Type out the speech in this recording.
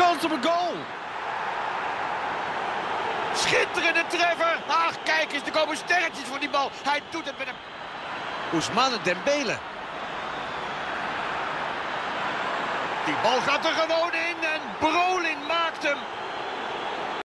Kans op een goal. Schitterende treffer. Ach, kijk eens, er komen sterretjes voor die bal. Hij doet het met een... Ousmane Dembele. Die bal gaat er gewoon in en Brolin maakt hem.